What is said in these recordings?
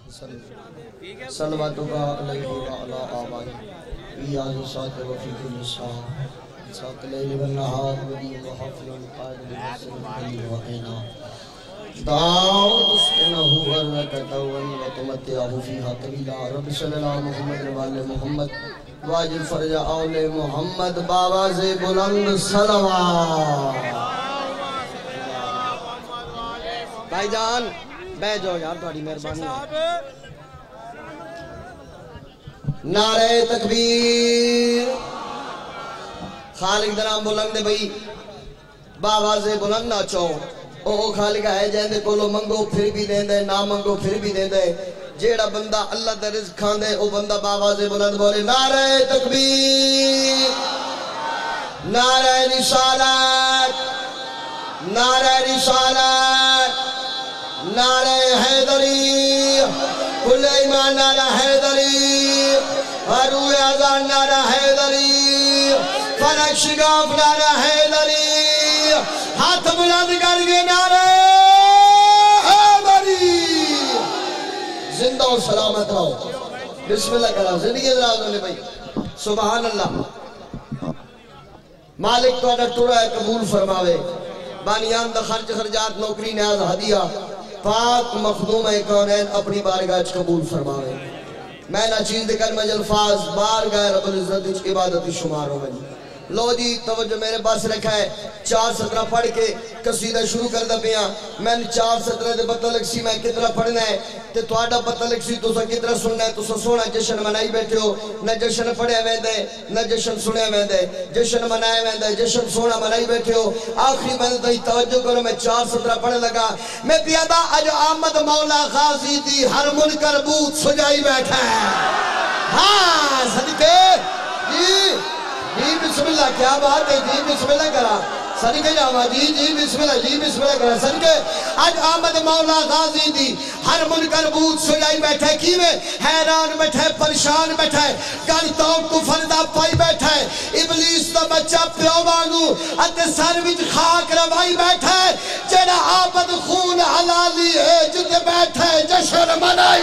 صلواتک علیہ وعلی آبائی ایاز سات وفی کل ساہ سات لیل والنہار ودی وحفل قائد بسرد وعینا دعوت اسکنہو ورکتو وتمتعہو فیہا طویلا رب صلی اللہ محمد والے محمد واجب فرج اول محمد باواز بلند صلوات بھائی جان بے جاؤ یار تھوڑی مہربانی نعرہ تکبیر خالق درام بلند دے بھئی باواز بلند نہ چاہو او خالق ہے جہندے کولو منگو پھر بھی دیں دے نہ منگو پھر بھی دیں دے جیڑا بندہ اللہ دے رزق کھان دے او بندہ باواز بلند بولے نعرہ تکبیر نعرہ رسالت نعرہ رسالت نعرہ حیدری کل ایمان نعرہ حیدری حروع اذان نعرہ حیدری فرق شگاف نعرہ حیدری ہاتھ بلند کر کے نعرہ حیدری زندہ و سلامت رہو بسم اللہ کرا زندگی دراز ہونے بھائی سبحان اللہ مالک تو اڈر ٹوڑا ہے قبول فرماوے بانیان دا خرچ خرجات نوکری نیاز ہدیہ پاک مخدوم کونین اپنی بارگاہ قبول فرماوے میں نہ چیز دے کلمہ الفاظ بارگاہ رب العزت عبادت شمار ہو گئی لو جی توجہ میرے پاس رکھا ہے 4 سطرہ پڑھ کے قصیدہ شروع کر دا پیا میں نے 4 سطرہ دے پتہ لگ سی میں کتنا پڑھنا ہے تے تو آڈا پتہ لگ سی تو سا کتنا سننا ہے تو سا سونا جشن منائی بیٹھے ہو نہ جشن پڑھے ویندے نہ جشن سنے ویندے جشن منائے ویندے جشن سونا منائی بیٹھے ہو آخری میں نے توجہ کرو میں 4 سطرہ پڑھ لگا میں پیادا اج آمد مولا غازی دی ہر منکر بوت سجائی بیٹھا ہے ہاں صدقے جی بسم اللہ کیا بات ہے جی بسم اللہ کرا صدقے جاوا جی بسم اللہ کرا صدقے آج آمد مولا غازی دی ہر منکر بوت سجائی بیٹھا ہے کیوے حیران بیٹھا ہے پریشان بیٹھا ہے گر توم کو فردہ پائی بیٹھا ہے ابلیس دا بچہ پیو مانگو اتے سر وچ خاک روائی بیٹھا ہے جنہ آبد خون حلالی ہے جتے بیٹھا ہے جشن منائی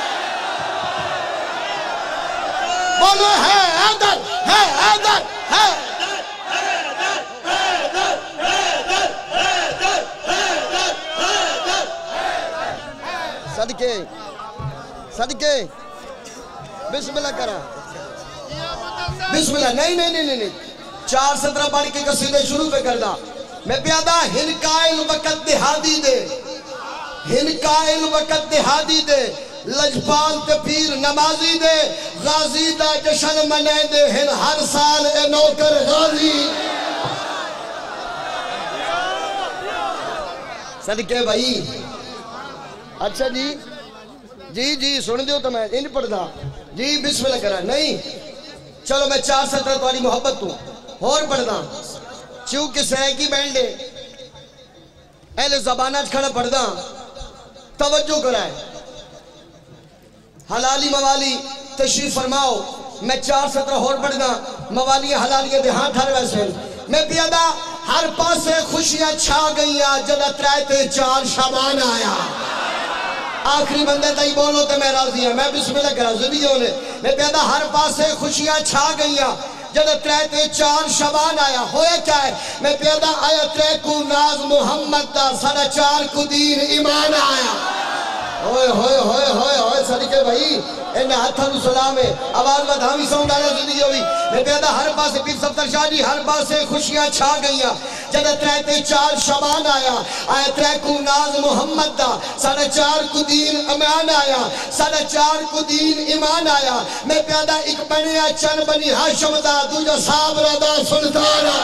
بولو ہے حیدر ہے حیدر ہے صدقے صدقے بسم اللہ کرا بسم اللہ نہیں 4 سطرہ پڑھ کے قصیدے شروع پہ کردہ میں پیادا ہنکائل وقت دہادی دے ہنکائل وقت دہادی دے لجپال تے پیر نمازی دے غازی دا جشن منے دے ہن ہر سال اے نوکر غازی صدقے بھائی اچھا جی سن دیو تو میں نہیں پڑھ دا جی بسم اللہ کرا نہیں چلو میں 4 سطرہ تمہاری محبت ہوں اور پڑھ دا چونکہ سہی بینڈے اہل زبانات کھڑا پڑھ دا توجہ کرائے حلالی موالی تشریف فرماؤ میں 4 سطرہ اور پڑھ دا موالی حلالی دے ہاں ٹھار ویسے میں پیادا ہر پاسے خوشیاں چھا گئیاں جدہ 3 شعبان آیا آخری بندے تائی بولو تے میں راضی ہیں میں بسم اللہ کرا زندگی ہونے میں پیادا ہر پاسے خوشیاں چھا گئیاں جدہ 3 شعبان آیا ہوئے کیا ہے میں پیادا آیا 3 کو ناز محمد دا 4.5 کو دین ایمان آیا ہوئے صدقے بھائی انہیں ہاتھا نو سلام ہے آواز میں دھامی ساؤنڈ آیا زندگی ہوئی میں پیادا ہر پاسے پیر سفتر شاہ جی ہر پاسے خوشیاں چھا گئیاں جدہ 3 شعبان آیا 3 کو ناز محمد دا 4.5 کو دین امان آیا 4.5 کو دین ایمان آیا میں پیادا ایک بنیا چن بنی ہاشم دا دوجہ صابرہ دا سلطانہ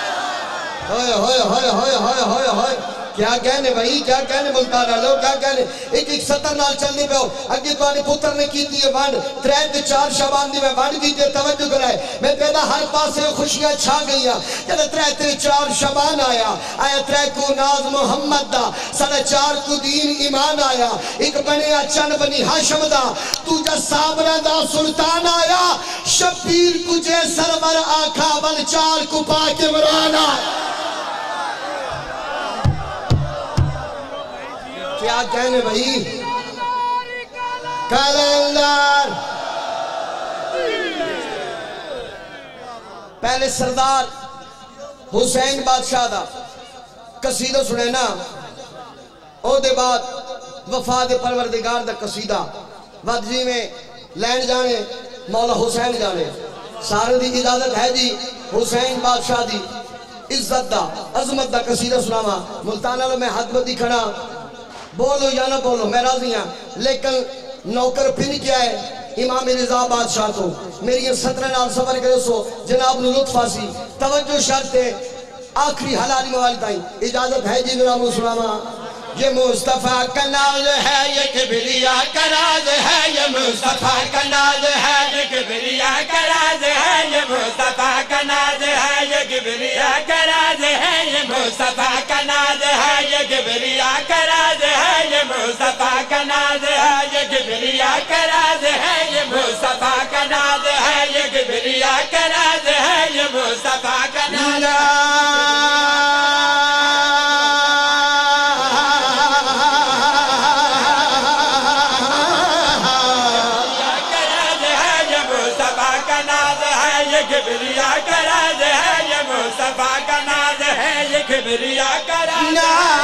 ہوئے کیا کہنے بھائی کیا کہنے ملتانہ لوگ کیا کہنے ایک سطر نال چلنے پہ ہو اگے تو آنے پتر نے کی دیئے وانڈ 3 شعبان دی میں وانڈ کی دیئے توجہ کرائے میں پیدا ہر پاسے خوشیاں چھا گئیاں جدہ 3 شعبان آیا 3 کو ناز محمد دا 4.5 کو دین ایمان آیا ایک بنیا چن بنی ہاشم دا توجہ صابرہ دا سلطان آیا شبیر کجے سرور آکھا بل 4 کو پاک عمران آیا کیا کہنے بھائی کلندر پہلے سردار حسین بادشاہ دا قصیدہ سنے نا او دے بعد وفاد پروردگار دا قصیدہ وقت جی میں لین جانے مولا حسین جانے سارے دی اجازت ہے جی حسین بادشاہ دی عزت دا عظمت دا قصیدہ سناما ملتانہ لو میں حد بدی کھڑا بولو یا نہ بولو میں راضی ہوں لیکن نوکر پھر کیا ہے امام رضا بادشاہ تو میری یہ 17 نال سفر کرے سو جناب نو لطف آسی توجہ شرط ہے آخری حلالی موال تائیں اجازت ہے جی نرام سناما یہ مصطفیٰ کا ناز ہے یہ کبریاء کا راز ہے یہ مصطفیٰ کا ناز ہے یہ کبریاء کا راز ہے یہ مصطفیٰ کا ناز ہے یہ کبریاء کا راز ہے یہ مصطفیٰ کا ناز ہے یہ کبریاء کا راز ہے یہ مصطفیٰ کا ناز ہے یہ کبریاء کا راز ہے یہ مصطفیٰ کا ناز ہے یہ کبریاء کا راز ہے یہ مصطفیٰ کا ناز کبریاء کا راز ہے یہ مصطفیٰ کا ناز ہے یہ کبریاء کا راز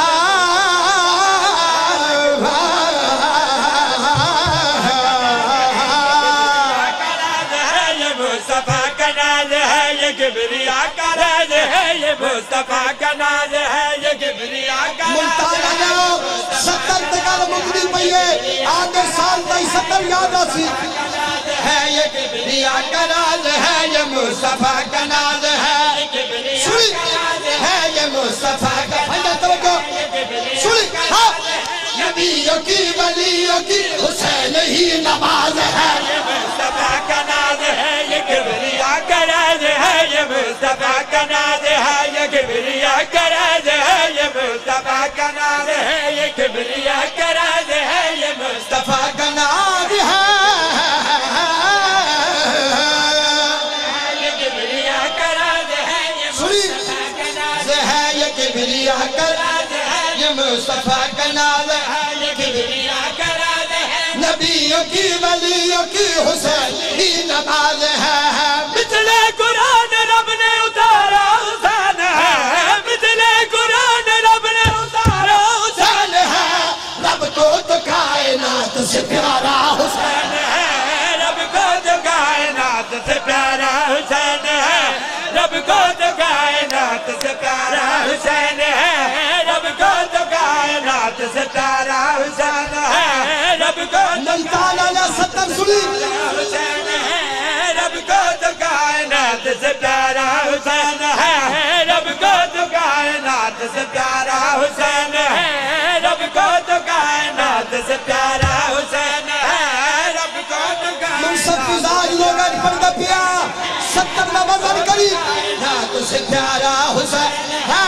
ہے یہ مصطفیٰ کا ناز ہے یہ کبریاء کا راز ہے یہ مصطفیٰ کا ناز ہے یہ کبریاء کا ملتانہ 70 تکال مقدی پہیے آگے سال تائی 70 یاد آسی ہے یہ کبریاء کا راز ہے یہ مصطفیٰ کا ناز ہے سنی ہے یہ مصطفیٰ کا سنی نبیوں کی ولیوں کی حسین ہی نماز ہے یہ مصطفیٰ کا ناز ہے یہ کبریاء کا راز ہے یہ مصطفیٰ کا ناز ہے یہ کبریاء کا راز ہے یہ مصطفیٰ کا ناز ہے یہ کبریاء کا راز ہے یہ مصطفیٰ کا ناز ہے کبریاء کا راز ہے یہ مصطفیٰ کا ناز ہے یہ کبریاء کا راز ہے نبیوں کی ولیوں کی حسین ہی نماز ہے مثلے قرآن رب نے اتارا حسین ہے مثلے قرآن رب نے اتارا حسین ہے رب کو تو کائنات سے پیارا حسین ہے رب کو تو کائنات سے پیارا حسین ہے رب کو تو کائنات سے پیارا حسین ہے رب کو تو کائنات سے پیارا حسین ہے رب کو ملتانہ نے 70 سنی حسین ہے رب کو تو کائنات سے پیارا حسین ہے رب کو تو کائنات سے پیارا حسین ہے رب کو تو کائنات سے پیارا حسین ہے رب کو تو کائنات منصف مزاج لوگا پردہ پیا 70 نوازن کری کائنات سے پیارا حسین ہے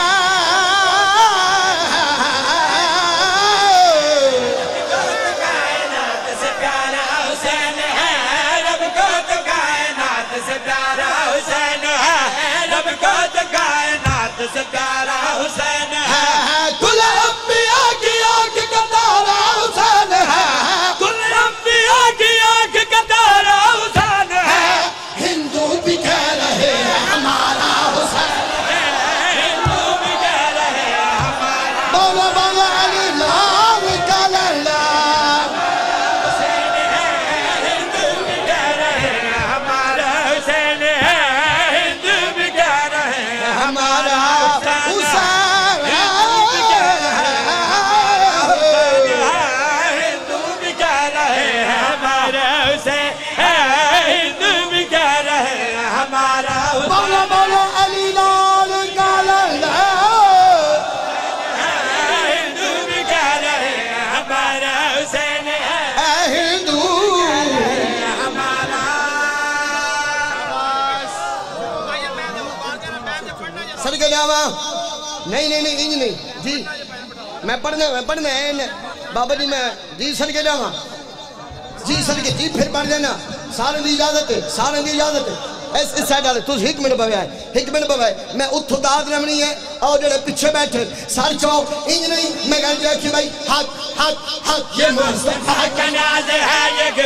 سے پیارا حسین ہے کل انبیاء کی آنکھ کا تارا حسین ہے کل انبیاء کی آنکھ کا تارا حسین ہے ہندو بھی کہہ رہے ہیں ہمارا حسین ہے ہندو بھی کہہ رہے ہیں ہمارا مولا مولا علی لال کلندر حسین ہے ہندو بھی کہہ رہے ہیں ہمارا حسین ہے ہندو بھی کہہ رہے ہیں ہمارا نہیں نہیں نہیں انج نہیں جی میں پڑھنا ہے بابا جی میں جی سر کے جاواں جی سر کے جی پھر پڑھ دینا سارے دی اجازت ہے اس سائڈ والے تُس ایک منٹ بوائے میں اتھو داد رمنی ہے اور جڑے پیچھے بیٹھے سر چاؤ انج نہیں میں کہنے رکھی بھائی حق یہ مصطفیٰ کا ناز ہے یہ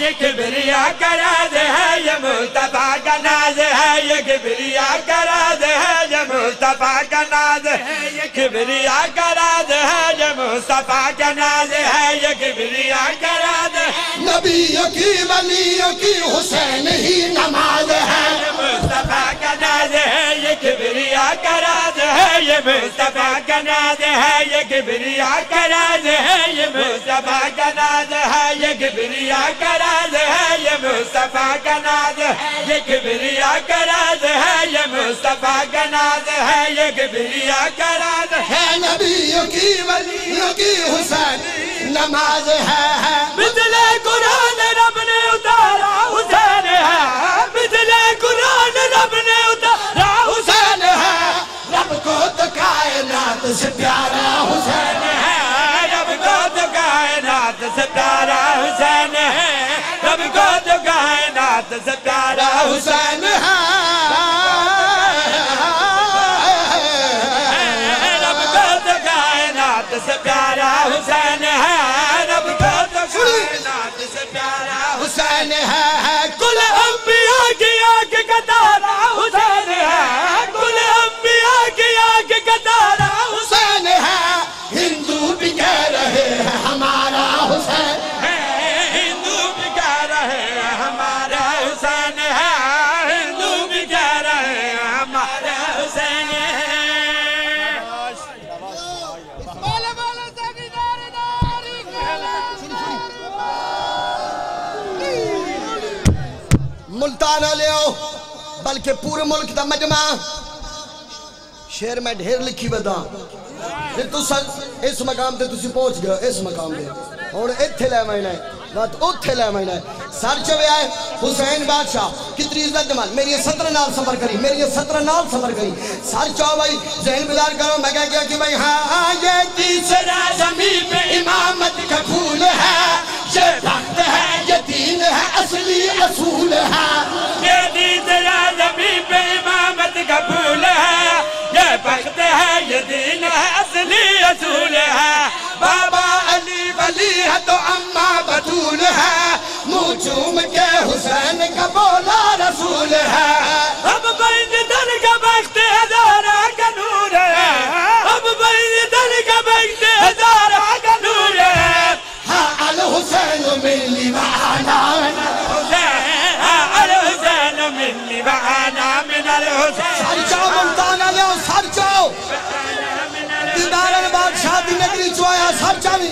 یہ کبریا کا راز ہے، یہ مصطفیٰ کا ناز ہے، یہ کبریا کا راز ہے، یہ مصطفیٰ کا ناز ہے، یہ کبریا کا راز ہے، یہ مصطفیٰ کا ناز ہے، یہ کبریا کا راز ہے، نبیوں کی ولیوں کی حسین ہی نماز ہے، یہ مصطفیٰ کا ناز ہے، یہ کبریا کا راز ہے، یہ مصطفیٰ کا ناز ہے، یہ کبریا کا راز ہے، یہ مصطفیٰ کا ناز ہے، یہ کبریا کا راز ہے، یہ مصطفیٰ کا ناز ہے، یہ کبریا کا راز ہے، یہ مصطفیٰ کا ناز ہے، یہ کبریا کا راز ہے، نبیوں کی ولیوں کی حسین نماز ہے، مثل قرآن رب نے اتارا حسین ہے، مثل قرآن رب نے اتارا حسین ہے، رب کو تو کائنات سے پیارا حسین ہے، رب کو تو کائنات سے پیارا حسین ہے، رب کو تو کائنات سے پیارا حسین ہے، رب کو تو کائنات سے پیارا حسین ہے، رب کو تو کائنات سے پیارا حسین ہے، کل انبیاء کی آنکھ کا تارا حسین ہے، کل انبیاء کی آنکھ کا تارا حسین ہے، ہندو بھی کہہ رہے ہیں ہمارا حسین ہے، ہندو بھی کہہ رہے ہیں ہمارا حسین ہے، ہندو بھی کہہ رہے ہیں ہمارا حسین ہے۔ ملتانہ لے آؤ بلکہ پورے ملک دا مجمع شہر میں ڈھیر لکھی بدا اس مقام تے تسی پہنچ گئے اس مقام دے اور اتھے لے مہینہ ہے بات اتھے لے مہینہ ہے سر چوے آئے حسین بادشاہ کتنی عزت دمال میری یہ 17 نال سفر کری میری یہ 17 نال سفر کری سر چاہو بھائی ذہن بیدار کرو میں کہہ گیا کہ بھائی ہاں یہ تیسرا زمین پہ امامت کا پھول ہے یہ وقت ہے یہ دین ہے اصلی اصول ہے یہ تیسرا زمین پہ امامت کا پھول ہے یہ وقت ہے یہ دین ہے اصلی اصول ہے بابا علی ولی ہے تو اماں بطول ہے منہ چوم کے حسین کا بولا رسول ہے اب بین در کا وقت ہزارہ کا نور ہے اب بین در کا وقت ہزارہ کا نور ہے ہاں الحسین ملی وعنا من الحسین ہاں الحسین ملی وعنا من الحسین سر چاو ملتانہ لے سر چاو دیدارن بادشاہ دی نگری چوایا سر چاوی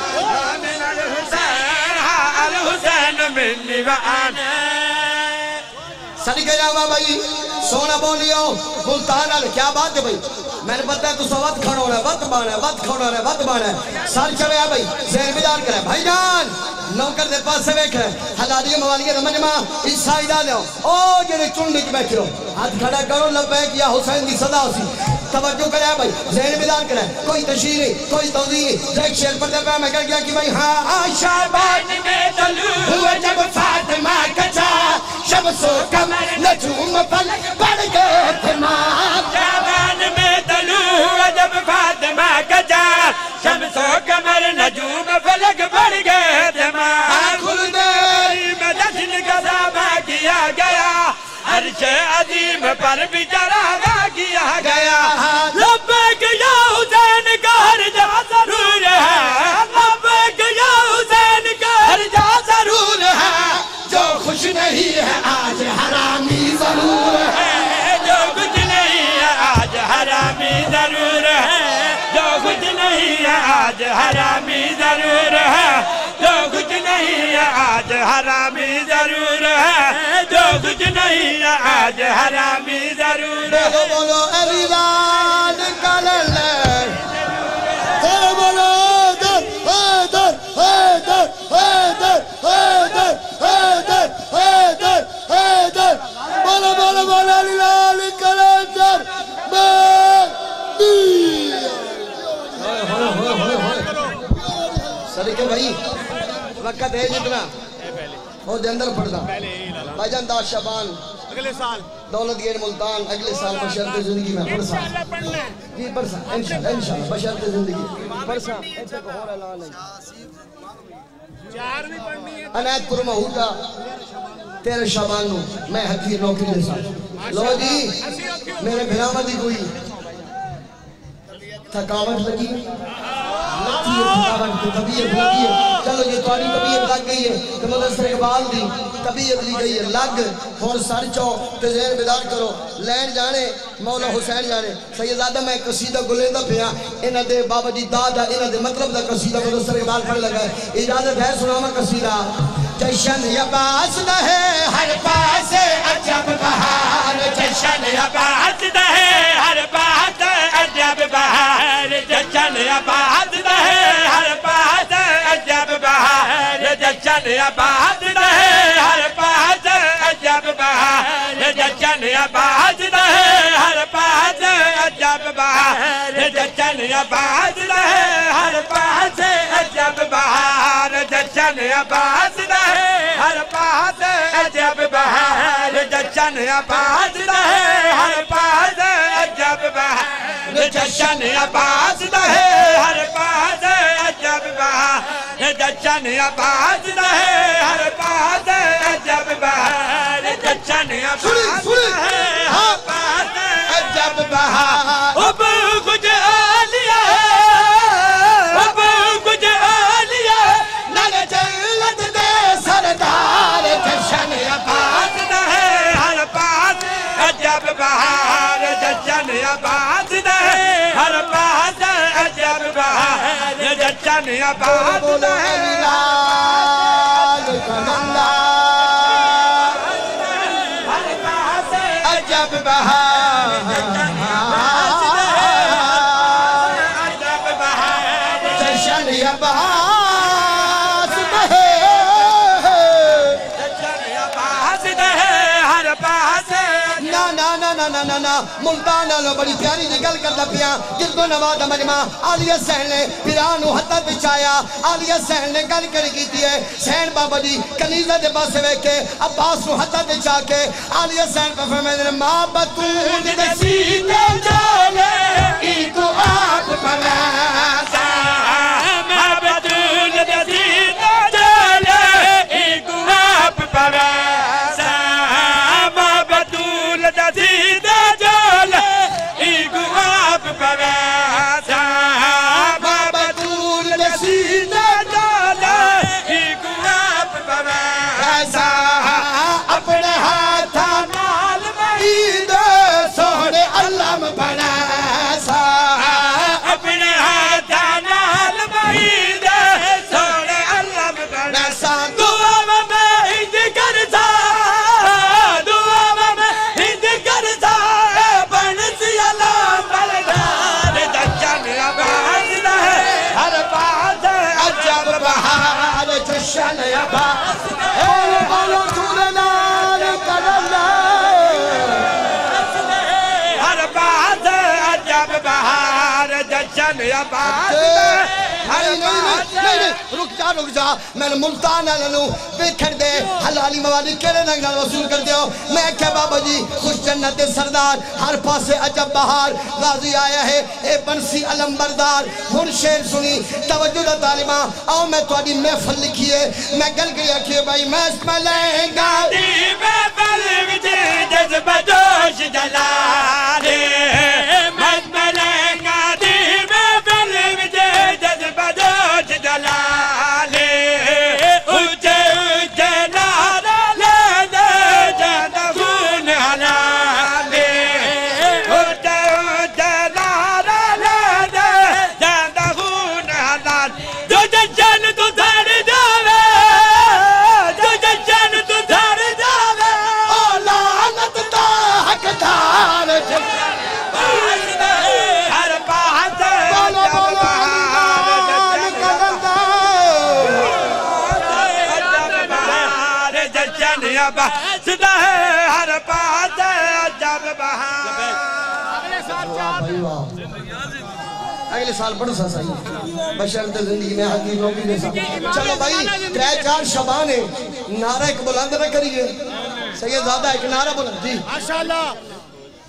الحسین ملی وعنا سڑی کے جاؤں بھائی سونا بولیو ملتانہ لے کیا بات ہے بھائی میں نے پتہ ہے تو سو وقت کھڑا ہونا ہے وقت بانا ہے وقت کھڑا ہونا ہے وقت بانا ہے سر چوے ہے بھائی ذہن بیدار کرے بھائی جان نوکر دے پاس سے بیٹھ رہے حلالی موالی مجمع عیسائی ڈالے ہو او جنہیں چنڈی کے بیٹھے ہو ہاتھ کھڑا کرو لبیک یا حسین دی صدا ہو سی توجہ کرے بھائی ذہن بیدار کرے کوئی تشریح نہیں کوئی توضیح نہیں ایک شعر پڑھتے پہ میں کہہ گیا کہ بھائی ہاں شعبان میں طلوع ہوا جب فاطمہ کچا شمس و قمر نجوم فلک بڑھ گئے تمام شعبان میں طلوع ہوا جب فاطمہ کچا شمس و قمر نجوم فلک بڑھ گئے تمام خلدے میں جشن کا سابہ کیا گیا عرش عظیم پر بھی چراغا کیا گیا لبیک یا حسین کا ہر جا ضرور ہے لبیک یا حسین کا ہر جا ضرور ہے جو خوش نہیں ہے آج حرامی ضرور ہے جو کچھ نہیں ہے آج حرامی ضرور ہے جو کچھ نہیں ہے آج حرامی ضرور ہے جو کچھ نہیں ہے آج حرامی ضرور ہے جو کچھ نہیں ہے آج حرامی ضرور ہے بولو بولو علی لال کللے بولو حیدر حیدر حیدر حیدر حیدر حیدر حیدر حیدر بولو بولو بولو علی لال کلندر صدقے بھائی وقت ہے جتنا وہ دے اندر پڑھنا بھائی جان داش شبان اگلے سال دولت گیر ملتان اگلے سال بشرط زندگی میں پرسا جی پرسا انشاءاللہ بشرط زندگی پرسا ایسے کو ہو رہا اعلان ہے عنایت پر محودا 13 شعبان نو میں حقیر نوکری دے ساتھ لو جی میرے بھرامہ دی کوئی تھکاوٹ لگی لگتی ہے تھکاوٹ کی طبیعت لگی ہے چلو یہ تواری طبیعت لگ گئی ہے کہ مدرسہ اقبال دی طبیعت لی گئی ہے لگ اور سر چو تے ذہن بیدار کرو لین جانے مولا حسین جانے سیدزادہ میں قصیدہ گلیندہ پیا انہ دے بابا جی دادا انہ دے مطلب دا قصیدہ مدرسہ اقبال پڑھ لگا ہے اجازت ہے سناما قصیدہ جشن یباس دہے ہر پاس عجب بہار جشن یباس دہے ہر پاس عجب بہار جشن یباس دہے ہر پاس عجب بہار جشن یباس دہے ہر پاس عجب بہار جشن یباس دہے ہر پاس عجب بہار جشن یباس دہے ہر پاس عجب بہار جشن یباس دہے ہر پاس عجب بہار جشن عباس دہے ہر پاس عجب بہار جشن عباس دہے ہر پاس عجب بہار جشن عباس دہے ہر پاس عجب بہار جشن عباس دہے ہر پاس عجب بہار اب کچھ آلیا اب کچھ آلیا نل جلد دے سردار جشن عباس دہے ہر پاس عجب بہار جشن عباس دہے ہر پاس عجب بہار جشن عباس دہے ہر پاس عجب بہار عجب بہار جشن عباس دہے نا ملتان آلو بڑی پیاری نگل کر لپیاں جس کو نوادہ مجمع آلیہ سین نے پیرانو حتہ بچایا آلیہ سین نے گل کر کی دیئے سین بابا جی کنیزہ دے باسے ویکے عباس نو حتہ بچا کے آلیہ سین پر فرمائے ماں بطول دے سیتے جانے ایکو آپ پراسا ماں بطول دے سیتے جانے ایکو آپ پراسا ماں بطول دے سیتے رک جا میں نے ملتان آلنو بیکھر دے حلالی موادی کیلے نگنال وصول کر دیو میں کہ بابا جی خوش جنت سردار ہر پاسے عجب بہار غازی آیا ہے اے بنسی علم بردار ہن شیر سنی توجہ دا طالبہ آؤ میں تو آدھی محفل لکھیے میں گل گیا کہ بھائی میں اس میں لیں گا دی محفل وجہ جذب جوش جلالے میں اس میں لیں گا دی محفل وجہ جذب جوش جلالے ہر پاس عجب بہار اگلے سال بڑھ سا صحیح بشرط زندگی میں حقیق نوکری دے سا چلو بھائی 3-4 شبانے نعرہ ایک بلند نہ کریے سید زیادہ ایک نعرہ بلند جی ماشاءاللہ